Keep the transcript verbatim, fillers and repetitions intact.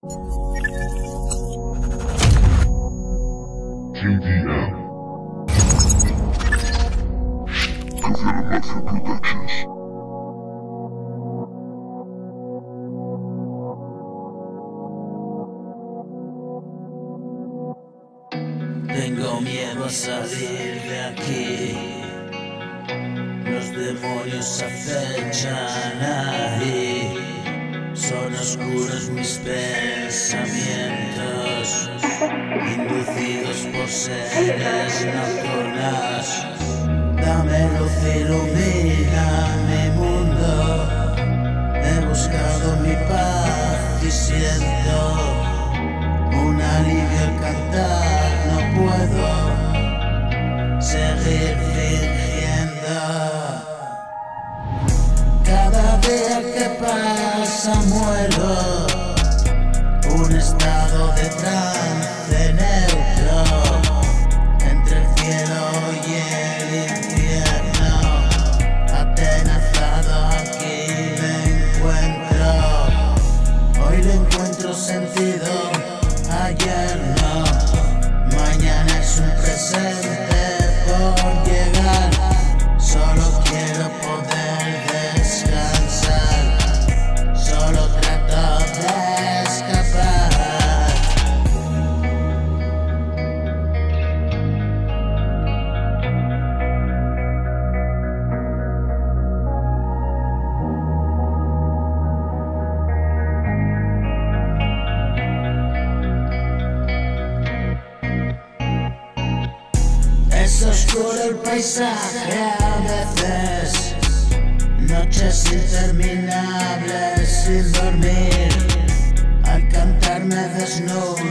J D M Caveira Mafia Productions. Tengo miedo a salir de aquí. Los demonios acechan ahí. Son oscuros mis pensamientos, inducidos por seres nocturnos. Dame luz, ilumina mi mundo. He buscado mi paz y siento un alivio al cantar. No puedo seguir fingiendo. Cada día que pasa muero. Un estado de trance neutro entre el cielo y el infierno. Atenazado aquí me encuentro. Hoy le encuentro sentido, ayer no. Mañana es un presente por llegar. Solo quiero poder descansar. Solo trato de escapar. Es oscuro el paisaje a veces, noches interminables sin dormir. Al cantar me desnudo